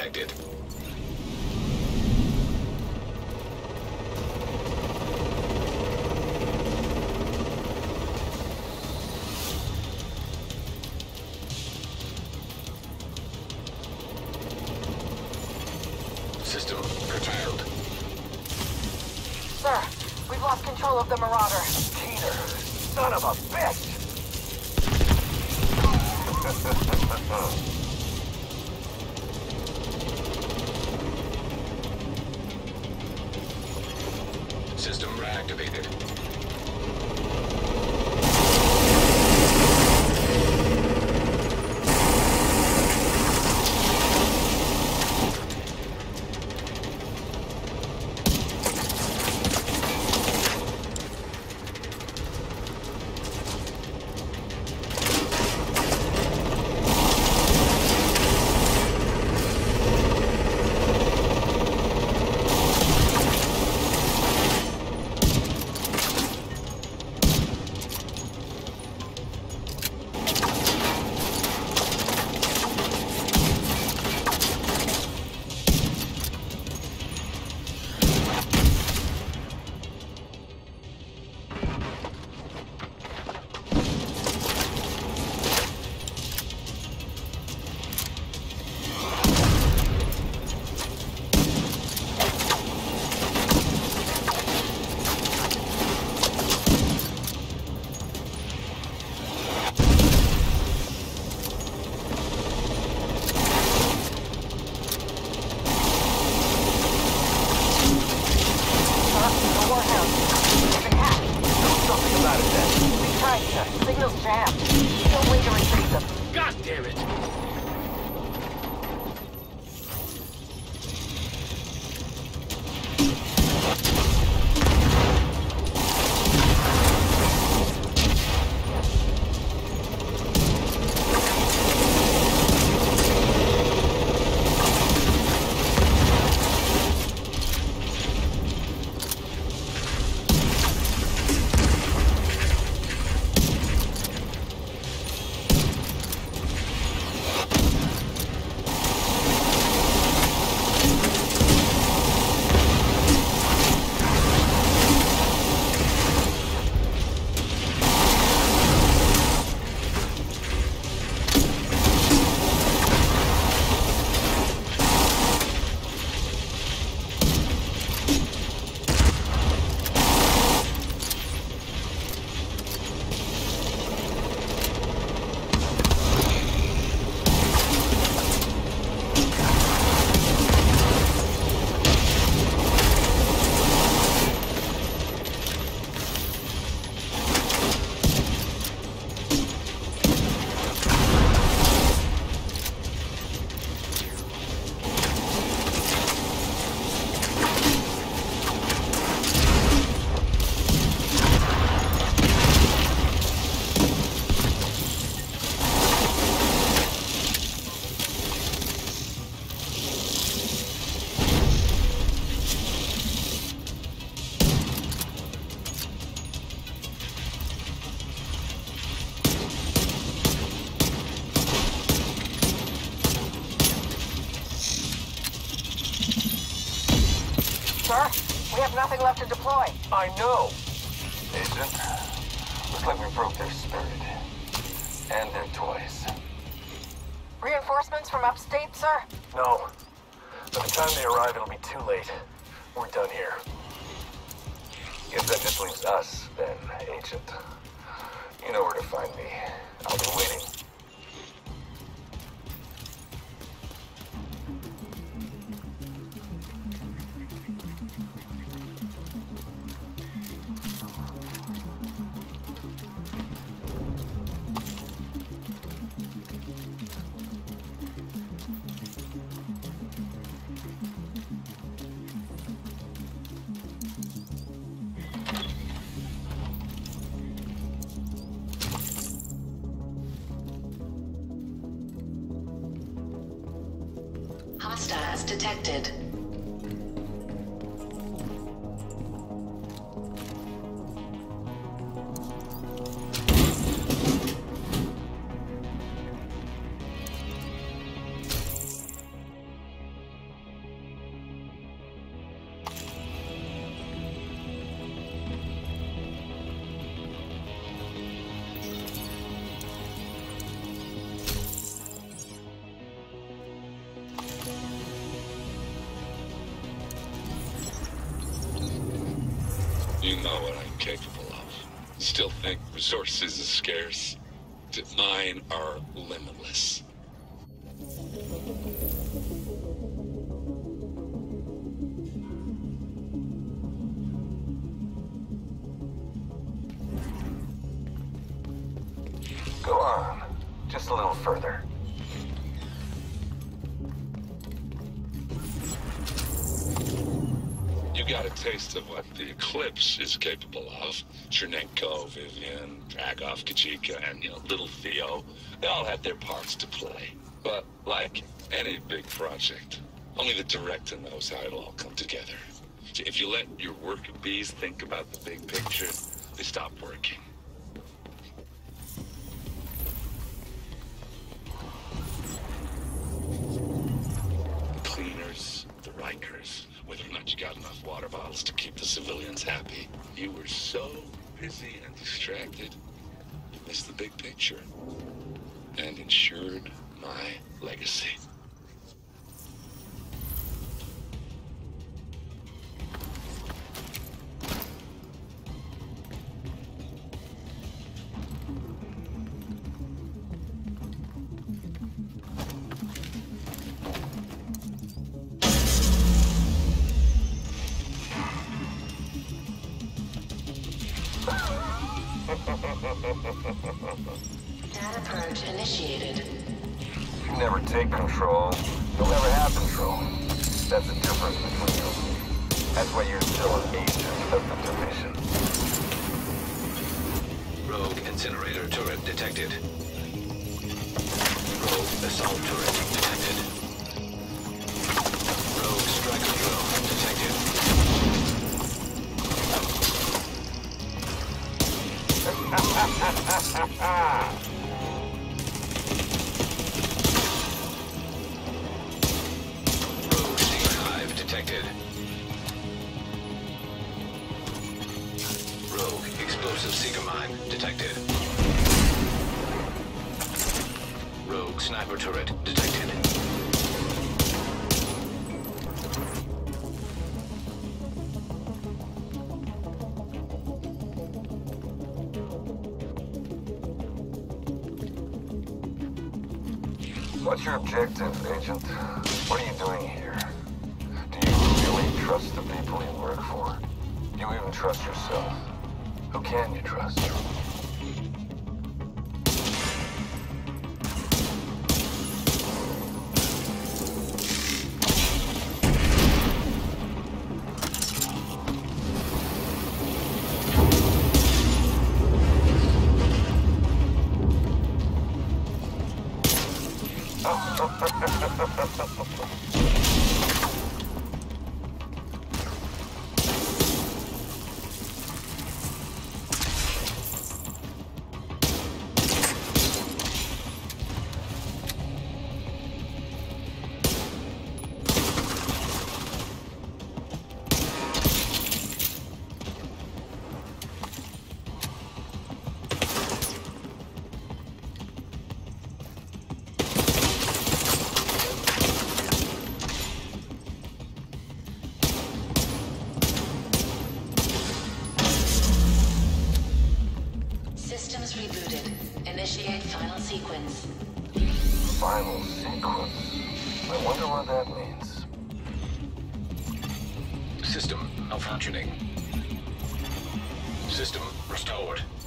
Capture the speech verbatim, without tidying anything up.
detected. System curtailed. Sir, we've lost control of the Marauder. Keener, son of a bitch! System reactivated. Signal's jammed. No way to retrieve them. God damn it! Sir, we have nothing left to deploy. I know! Agent, looks like we broke their spirit. And their toys. Reinforcements from upstate, sir? No. By the time they arrive, it'll be too late. We're done here. Guess that just leaves us, then, Agent. You know where to find me. I'll be waiting. Hostiles detected. You know what I'm capable of. Still think resources are scarce? Mine are limitless. Go on. Just a little further. You got a taste of what the Eclipse is capable of. Chernenko, Vivian, Dragov, Kachika, and, you know, little Theo. They all had their parts to play. But like any big project, only the director knows how it'll all come together. So if you let your worker bees think about the big picture, they stop working. The cleaners, the Rikers, whether or not you got enough water bottles to keep the civilians happy. You were so busy and distracted, you missed the big picture and ensured my legacy. Data purge initiated. You never take control. You'll never have control. That's the difference between you and me. That's why you're still an agent of the division. Rogue incinerator turret detected. Rogue assault turret detected. Rogue striker drone detected. Rogue Seeker hive detected. Rogue explosive Seeker mine detected. Rogue sniper turret detected. What's your objective, Agent? What are you doing here? Do you really trust the people you work for? Do you even trust yourself? Who can you trust? Systems rebooted. Initiate final sequence. Final sequence. I wonder what that means. System malfunctioning. System restored.